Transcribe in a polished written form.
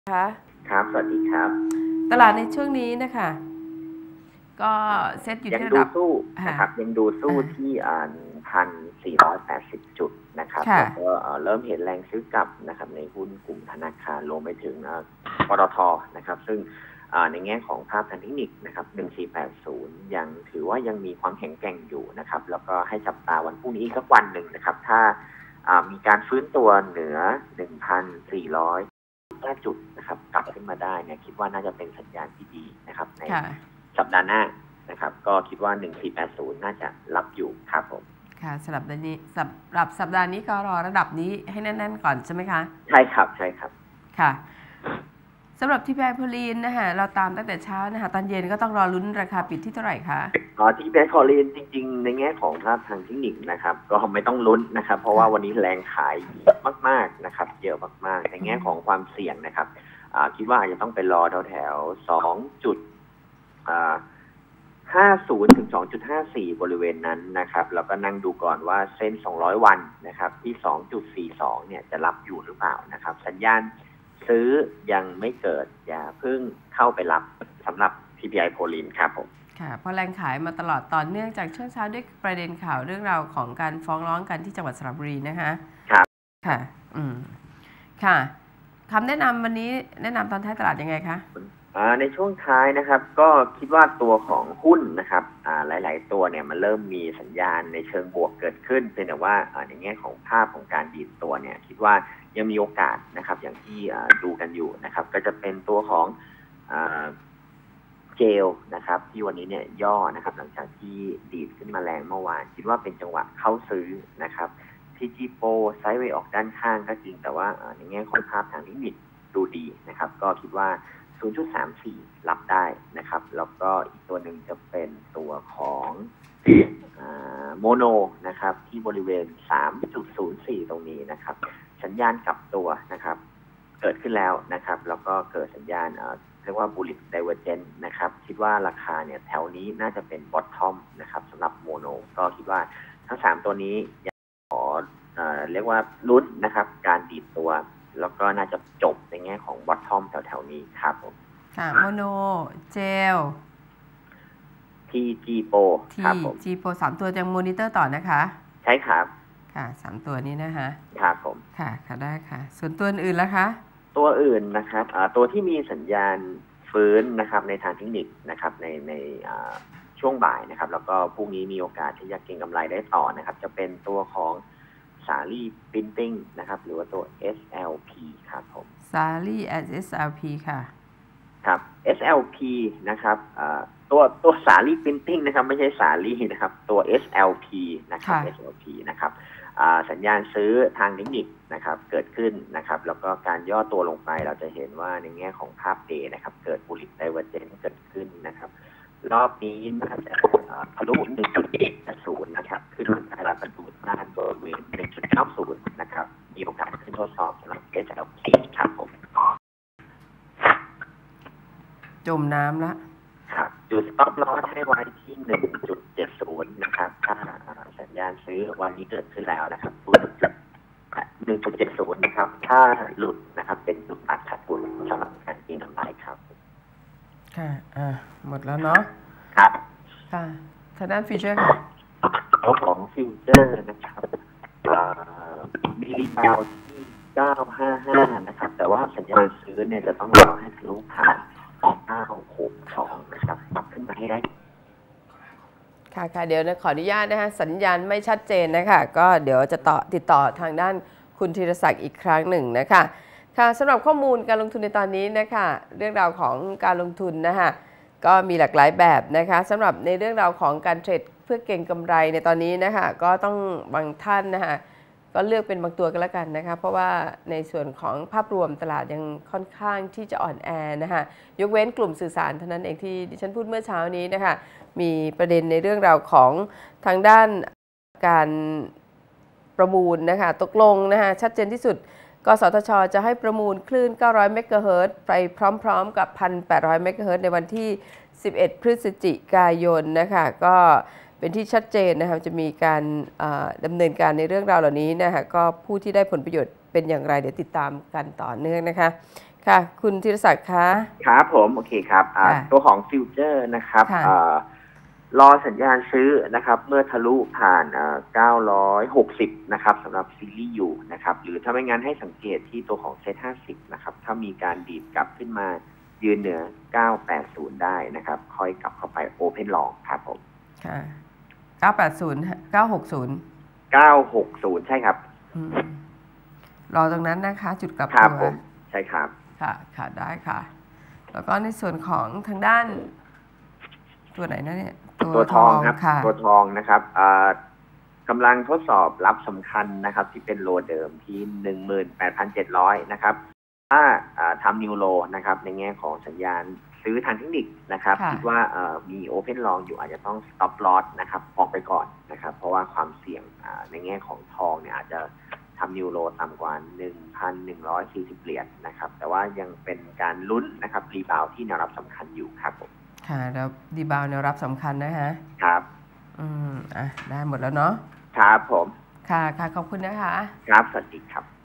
คะครับสวัสดีครับตลาดในช่วงนี้นะคะก็เซ็ตอยู่ยังที่ระดับดูสู้นะครับยังดูสู้ที่1,480 จุดนะครับแล้วก็เริ่มเห็นแรงซื้อกลับนะครับในหุ้นกลุ่มธนาคารรวมไปถึงปตท.นะครับซึ่งในแง่ของภาพทางเทคนิคนะครับ1480ยังถือว่ายังมีความแข็งแกร่งอยู่นะครับแล้วก็ให้จับตาวันพรุ่งนี้อีกสักวันหนึ่งนะครับถ้ามีการฟื้นตัวเหนือ 1,400 จุดนะครับกลับขึ้นมาได้เนี่ยคิดว่าน่าจะเป็นสัญญาณที่ดีนะครับในสัปดาห์หน้านะครับก็คิดว่า1480น่าจะรับอยู่ครับผมค่ะสำหรับสัปดาห์นี้ก็รอระดับนี้ให้แน่นๆก่อนใช่ไหมคะใช่ครับใช่ครับค่ะสำหรับที่แบงก์พลีนนะคะเราตามตั้งแต่เช้านะคะตอนเย็นก็ต้องรอลุ้นราคาปิดที่เท่าไหร่คะที่แบงก์พลีนจริงๆในแง่ของภาพทางเทคนิคนะครับก็ไม่ต้องลุ้นนะครับเพราะว่าวันนี้แรงขายเยอะมากๆนะครับเยอะมากๆในแง่ของความเสี่ยงนะครับคิดว่าอาจจะต้องไปรอแถว2 จุด50 ถึง 2.54 บริเวณนั้นนะครับแล้วก็นั่งดูก่อนว่าเส้น200วันนะครับที่ 2.42 เนี่ยจะรับอยู่หรือเปล่านะครับสัญญาณซื้อยังไม่เกิดอย่าเพิ่งเข้าไปรับสำหรับ PPI โพลินครับผมค่ะเพราะแรงขายมาตลอดต่อเนื่องจากช่วงเช้าด้วยประเด็นข่าวเรื่องราวของการฟ้องร้องกันที่จังหวัดสระบุรีนะคะครับค่ะค่ะคำแนะนำวันนี้แนะนำตอนท้ายตลาดยังไงคะในช่วงท้ายนะครับก็คิดว่าตัวของหุ้นนะครับหลายๆตัวเนี่ยมันเริ่มมีสัญญาณในเชิงบวกเกิดขึ้นแต่ว่าในแง่ของภาพของการดีดตัวเนี่ยคิดว่ายังมีโอกาสนะครับอย่างที่ดูกันอยู่นะครับก็จะเป็นตัวของเจลนะครับที่วันนี้เนี่ยย่อนะครับหลังจากที่ดีดขึ้นมาแรงเมื่อวานคิดว่าเป็นจังหวะเข้าซื้อนะครับที่จีโปไซด์เวย์ออกด้านข้างก็จริงแต่ว่าในแง่ของภาพทางเทคนิคดูดีนะครับก็คิดว่า0.34 รับได้นะครับแล้วก็อีกตัวหนึ่งจะเป็นตัวของโมโนนะครับที่บริเวณ 3.04 ตรงนี้นะครับสัญญาณกลับตัวนะครับเกิดขึ้นแล้วนะครับแล้วก็เกิดสัญญาณเรียกว่า bullish divergence นะครับคิดว่าราคาเนี่ยแถวนี้น่าจะเป็น bottom นะครับสำหรับโมโนก็คิดว่าทั้ง3ตัวนี้ขอเรียกว่าลุ้นนะครับการดีดตัวแล้วก็น่าจะจบในแง่ของ bottom แถวๆนี้ครับผมค่ะโมโนเจลที่จีโปครับผมจีโป3 ตัวยังมอนิเตอร์ต่อนะคะใช่ครับค่ะ3 ตัวนี้นะคะครับผมค่ะได้ค่ะส่วนตัวอื่นล่ะคะตัวอื่นนะครับตัวที่มีสัญญาณฟื้นนะครับในทางเทคนิคนะครับในช่วงบ่ายนะครับแล้วก็พรุ่งนี้มีโอกาสที่จะเก็งกำไรได้ต่อนะครับจะเป็นตัวของสาลี่ปรินติ้งนะครับหรือว่าตัว SLP ครับผมสาลี่ SLP ค่ะครับ SLP นะครับตัวสาลี่ปรินติ้งนะครับไม่ใช่สาลี่นะครับตัว SLP นะครับ SLP นะครับสัญญาณซื้อทางเทคนิคนะครับเกิดขึ้นนะครับแล้วก็การย่อตัวลงไปเราจะเห็นว่าในแง่ของภาพเดย์นะครับเกิด bullish divergence เกิดขึ้นนะครับรอบนี้น่าจะทะลุ 1.10 นะครับขึ้นมาได้รับประตูด้านบริเวณ 1.90 นะครับมีโอกาสขึ้นทดสอบสำหรับ SLP ครับผมจมน้ำละครับจุด stop loss ให้ไว้ที่ 1.70 นะครับถ้าสัญญาณซื้อวันนี้เกิดขึ้นแล้วนะครับ1.70 นะครับถ้าหลุดนะครับเป็นจุดตัดขาดทุนสำหรับการเก็งกำไรครับค่ะหมดแล้วเนาะครับค่ะทางด้านฟิวเจอร์ค่ะตัวของฟิวเจอร์นะครับมีรีบาวที่955นะครับแต่ว่าสัญญาณซื้อเนี่ยจะต้องรอให้ทะลุผ่าน962นะครับปรับขึ้นมาให้ได้ค่ะเดี๋ยวขออนุญาตนะคะสัญญาณไม่ชัดเจนนะคะก็เดี๋ยวจะติดต่อทางด้านคุณธีรศักดิ์อีกครั้งหนึ่งนะคะค่ะสำหรับข้อมูลการลงทุนในตอนนี้นะคะเรื่องราวของการลงทุนนะคะก็มีหลากหลายแบบนะคะสำหรับในเรื่องราวของการเทรดเพื่อเก็งกำไรในตอนนี้นะคะก็ต้องบางท่านนะคะก็เลือกเป็นบางตัวกันแล้วกันนะคะเพราะว่าในส่วนของภาพรวมตลาดยังค่อนข้างที่จะอ่อนแอนะคะยกเว้นกลุ่มสื่อสารเท่านั้นเองที่ดิฉันพูดเมื่อเช้านี้นะคะมีประเด็นในเรื่องราวของทางด้านการประมูลนะคะตกลงนะคะชัดเจนที่สุดกสทช.จะให้ประมูลคลื่น900เมกะเฮิรตซ์ไปพร้อมๆกับ 1,800 เมกะเฮิรตซ์ในวันที่11 พฤศจิกายนนะคะก็เป็นที่ชัดเจนนะคะจะมีการดำเนินการในเรื่องราวเหล่านี้นะคะก็ผู้ที่ได้ผลประโยชน์เป็นอย่างไรเดี๋ยวติดตามกันต่อเนื่องนะคะค่ะคุณธีรศักดิ์คะครับผมโอเคครับตัวของฟิวเจอร์นะครับรอสัญญาณซื้อนะครับเมื่อทะลุผ่าน960นะครับสำหรับซีรีส์ยูนะครับหรือถ้าไม่งั้นให้สังเกตที่ตัวของเซ็ต50นะครับถ้ามีการดีดกลับขึ้นมายืนเหนือ980ได้นะครับค่อยกลับเข้าไปโอเพนลองครับผมค่ะ980 960ใช่ครับรอตรงนั้นนะคะจุดกลับตัวครับผมใช่ครับค่ะได้ค่ะแล้วก็ในส่วนของทางด้านตัวไหนนะเนี่ยตัวทองครับตัวทองนะครับกำลังทดสอบรับสำคัญนะครับที่เป็นโลเดิมที่ 18,700 นะครับถ้าทำนิวโลนะครับในแง่ของสัญญาณซื้อทางเทคนิคนะครับคิดว่ามีโอเพนลองอยู่อาจจะต้องสต็อปลอสนะครับออกไปก่อนนะครับเพราะว่าความเสี่ยงในแง่ของทองเนี่ยอาจจะทำนิวโลต่ำกว่า 1,140 เหรียญนะครับแต่ว่ายังเป็นการลุ้นนะครับรีบาวที่แนวรับสำคัญอยู่ครับผมค่ะแล้วรีบาวแนวรับสำคัญนะฮะครับได้หมดแล้วเนาะครับผมค่ะขอบคุณนะคะครับสวัสดีครับ